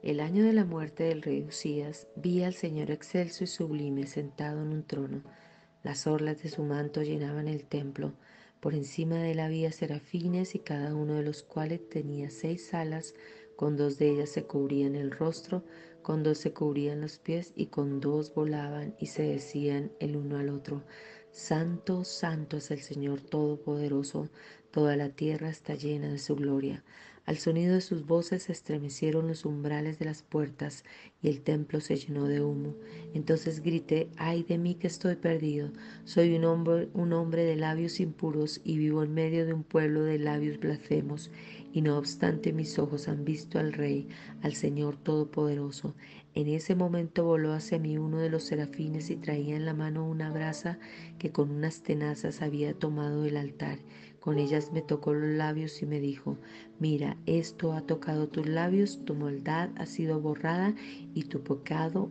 el año de la muerte del rey Usías, vi al Señor excelso y sublime sentado en un trono. Las orlas de su manto llenaban el templo. Por encima de él había serafines y cada uno de los cuales tenía 6 alas. Con 2 de ellas se cubrían el rostro, con 2 se cubrían los pies y con 2 volaban y se decían el uno al otro: Santo, santo es el Señor Todopoderoso, toda la tierra está llena de su gloria. Al sonido de sus voces se estremecieron los umbrales de las puertas y el templo se llenó de humo. Entonces grité: ¡ay de mí que estoy perdido! Soy un hombre de labios impuros y vivo en medio de un pueblo de labios blasfemos. Y no obstante mis ojos han visto al Rey, al Señor Todopoderoso. En ese momento voló hacia mí uno de los serafines y traía en la mano una brasa que con unas tenazas había tomado del altar. Con ellas me tocó los labios y me dijo: mira, esto ha tocado tus labios, tu maldad ha sido borrada y tu pecado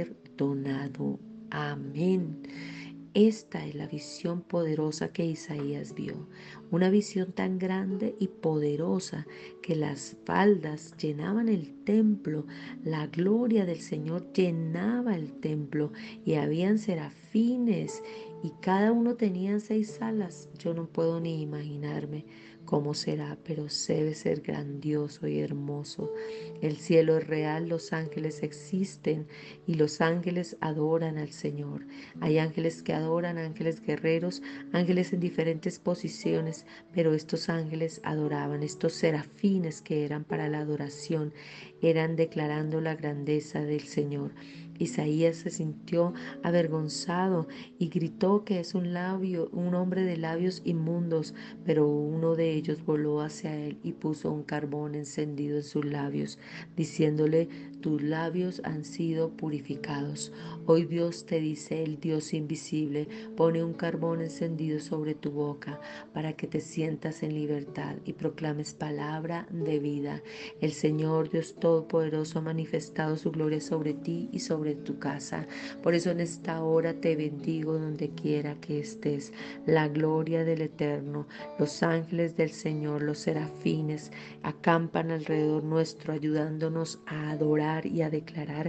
perdonado. Amén. Esta es la visión poderosa que Isaías vio, una visión tan grande y poderosa que las faldas llenaban el templo, la gloria del Señor llenaba el templo y habían serafines y cada uno tenía 6 alas. Yo no puedo ni imaginarme cómo será, pero debe ser grandioso y hermoso. El cielo es real, los ángeles existen y los ángeles adoran al Señor. Hay ángeles que adoran, ángeles guerreros, ángeles en diferentes posiciones, pero estos ángeles adoraban, estos serafines que eran para la adoración, eran declarando la grandeza del Señor. Isaías se sintió avergonzado y gritó que es un hombre de labios inmundos, pero uno de ellos voló hacia él y puso un carbón encendido en sus labios, diciéndole: tus labios han sido purificados. Hoy Dios te dice, el Dios invisible, pone un carbón encendido sobre tu boca para que te sientas en libertad y proclames palabra de vida. El Señor Dios Todopoderoso ha manifestado su gloria sobre ti y sobre tu casa. Por eso en esta hora te bendigo donde quiera que estés. La gloria del Eterno, los ángeles del Señor, los serafines, acampan alrededor nuestro, ayudándonos a adorar y a declarar: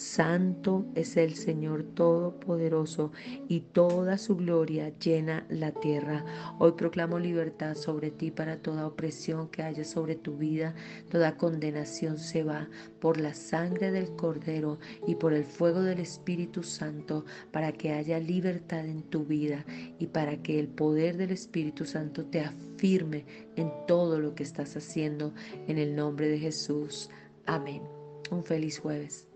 Santo es el Señor Todopoderoso, y toda su gloria llena la tierra. Hoy proclamo libertad sobre ti para toda opresión que haya sobre tu vida. Toda condenación se va por la sangre del Cordero y por el fuego del Espíritu Santo, para que haya libertad en tu vida y para que el poder del Espíritu Santo te afirme en todo lo que estás haciendo, en el nombre de Jesús. Amén. Un feliz jueves.